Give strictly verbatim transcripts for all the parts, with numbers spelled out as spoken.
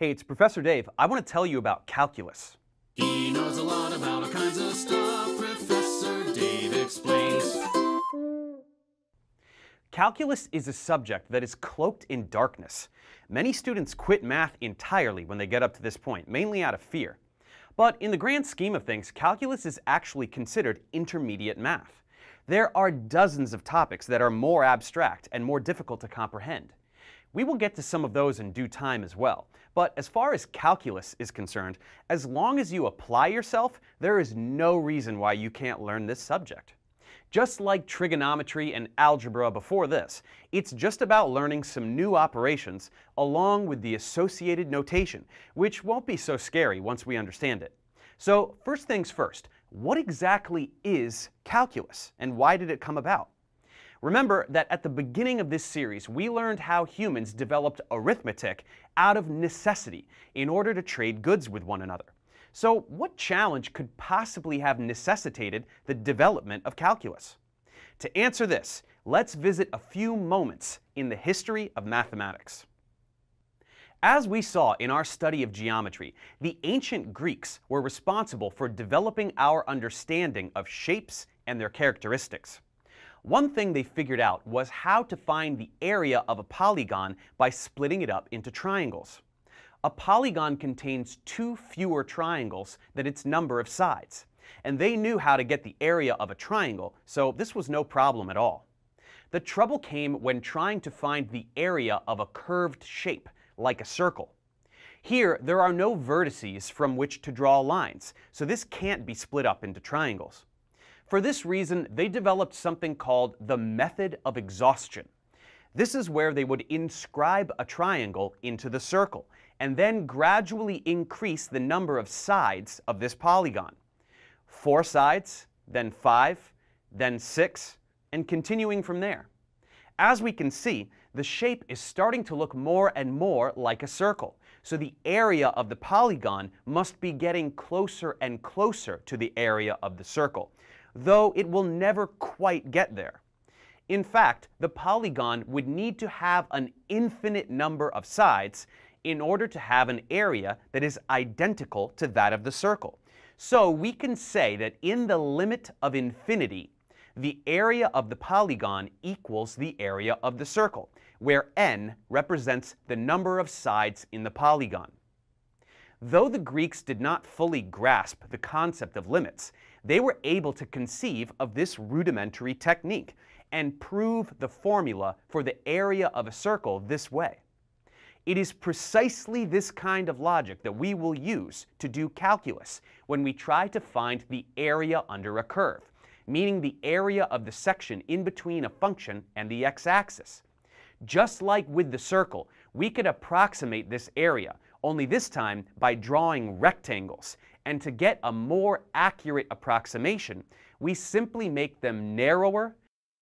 Hey, it's Professor Dave. I want to tell you about calculus. He knows a lot about all kinds of stuff. Professor Dave explains. Calculus is a subject that is cloaked in darkness. Many students quit math entirely when they get up to this point, mainly out of fear. But in the grand scheme of things, calculus is actually considered intermediate math. There are dozens of topics that are more abstract and more difficult to comprehend. We will get to some of those in due time as well. But as far as calculus is concerned, as long as you apply yourself, there is no reason why you can't learn this subject. Just like trigonometry and algebra before this, it's just about learning some new operations along with the associated notation, which won't be so scary once we understand it. So first things first, what exactly is calculus and why did it come about? Remember that at the beginning of this series, we learned how humans developed arithmetic out of necessity in order to trade goods with one another. So what challenge could possibly have necessitated the development of calculus? To answer this, let's visit a few moments in the history of mathematics. As we saw in our study of geometry, the ancient Greeks were responsible for developing our understanding of shapes and their characteristics. One thing they figured out was how to find the area of a polygon by splitting it up into triangles. A polygon contains two fewer triangles than its number of sides, and they knew how to get the area of a triangle, so this was no problem at all. The trouble came when trying to find the area of a curved shape, like a circle. Here, there are no vertices from which to draw lines, so this can't be split up into triangles. For this reason, they developed something called the method of exhaustion. This is where they would inscribe a triangle into the circle, and then gradually increase the number of sides of this polygon. Four sides, then five, then six, and continuing from there. As we can see, the shape is starting to look more and more like a circle, so the area of the polygon must be getting closer and closer to the area of the circle, though it will never quite get there. In fact, the polygon would need to have an infinite number of sides in order to have an area that is identical to that of the circle. So we can say that in the limit of infinity, the area of the polygon equals the area of the circle, where n represents the number of sides in the polygon. Though the Greeks did not fully grasp the concept of limits, they were able to conceive of this rudimentary technique and prove the formula for the area of a circle this way. It is precisely this kind of logic that we will use to do calculus when we try to find the area under a curve, meaning the area of the section in between a function and the x-axis. Just like with the circle, we could approximate this area, only this time by drawing rectangles, and to get a more accurate approximation, we simply make them narrower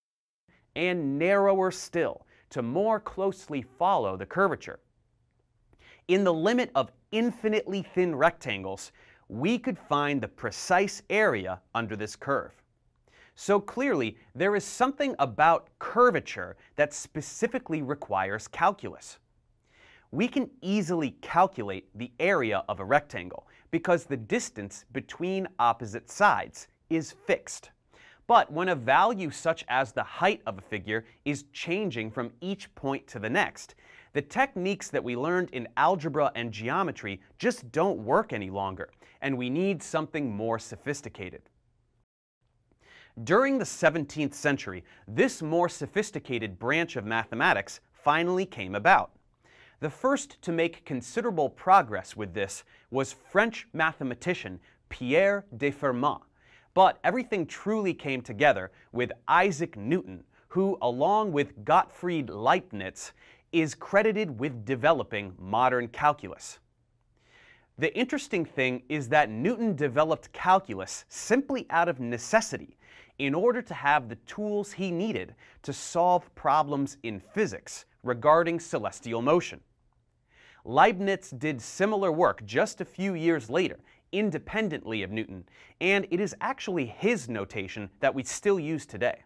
and narrower still to more closely follow the curvature. In the limit of infinitely thin rectangles, we could find the precise area under this curve. So clearly, there is something about curvature that specifically requires calculus. We can easily calculate the area of a rectangle because the distance between opposite sides is fixed. But when a value such as the height of a figure is changing from each point to the next, the techniques that we learned in algebra and geometry just don't work any longer, and we need something more sophisticated. During the seventeenth century, this more sophisticated branch of mathematics finally came about. The first to make considerable progress with this was French mathematician Pierre de Fermat, but everything truly came together with Isaac Newton, who, along with Gottfried Leibniz, is credited with developing modern calculus. The interesting thing is that Newton developed calculus simply out of necessity in order to have the tools he needed to solve problems in physics regarding celestial motion. Leibniz did similar work just a few years later, independently of Newton, and it is actually his notation that we still use today.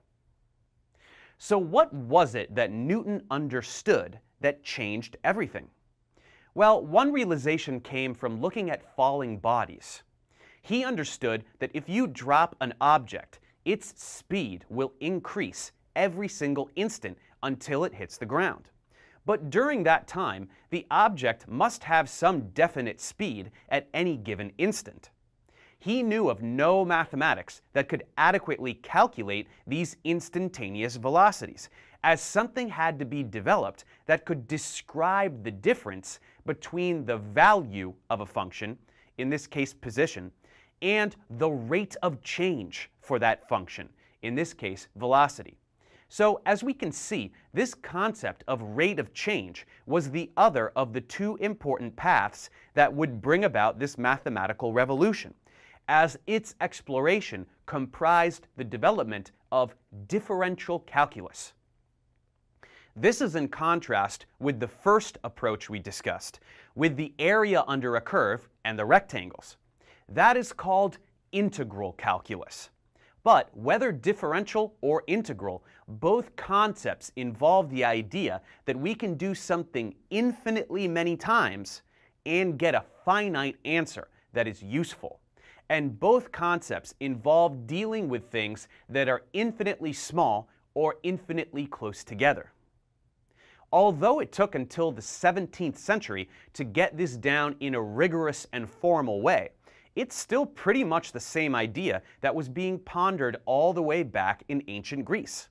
So what was it that Newton understood that changed everything? Well, one realization came from looking at falling bodies. He understood that if you drop an object, its speed will increase every single instant until it hits the ground. But during that time, the object must have some definite speed at any given instant. He knew of no mathematics that could adequately calculate these instantaneous velocities, as something had to be developed that could describe the difference between the value of a function, in this case position, and the rate of change for that function, in this case velocity. So as we can see, this concept of rate of change was the other of the two important paths that would bring about this mathematical revolution, as its exploration comprised the development of differential calculus. This is in contrast with the first approach we discussed, with the area under a curve and the rectangles. That is called integral calculus. But whether differential or integral, both concepts involve the idea that we can do something infinitely many times and get a finite answer that is useful. And both concepts involve dealing with things that are infinitely small or infinitely close together. Although it took until the seventeenth century to get this down in a rigorous and formal way, it's still pretty much the same idea that was being pondered all the way back in ancient Greece.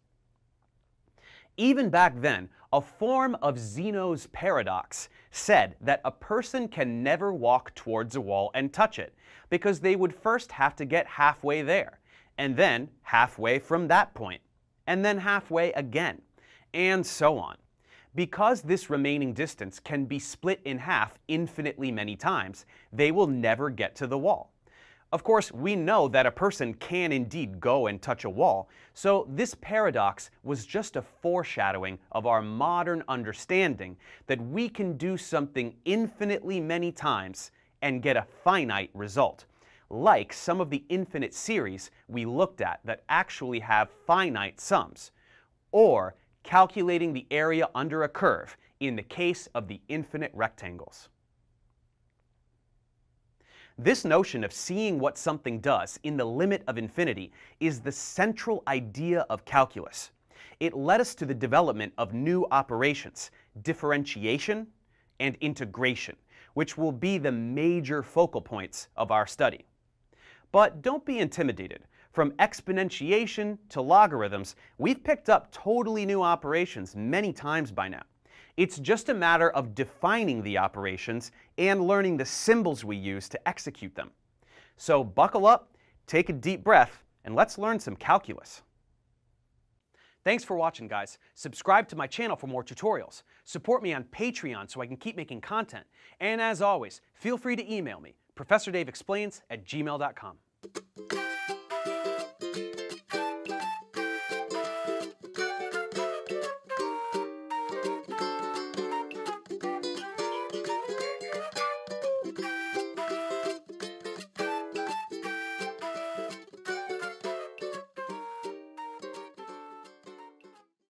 Even back then, a form of Zenos Paradox said that a person can never walk towards a wall and touch it, because they would first have to get halfway there, and then halfway from that point, and then halfway again, and so on. Because this remaining distance can be split in half infinitely many times, they will never get to the wall. Of course, we know that a person can indeed go and touch a wall, so this paradox was just a foreshadowing of our modern understanding that we can do something infinitely many times and get a finite result, like some of the infinite series we looked at that actually have finite sums, or calculating the area under a curve in the case of the infinite rectangles. This notion of seeing what something does in the limit of infinity is the central idea of calculus. It led us to the development of new operations, differentiation and integration, which will be the major focal points of our study. But don't be intimidated. From exponentiation to logarithms, we've picked up totally new operations many times by now. It's just a matter of defining the operations and learning the symbols we use to execute them. So buckle up, take a deep breath, and let's learn some calculus. Thanks for watching, guys. Subscribe to my channel for more tutorials. Support me on Patreon so I can keep making content. And as always, feel free to email me, professor dave explains at gmail dot com.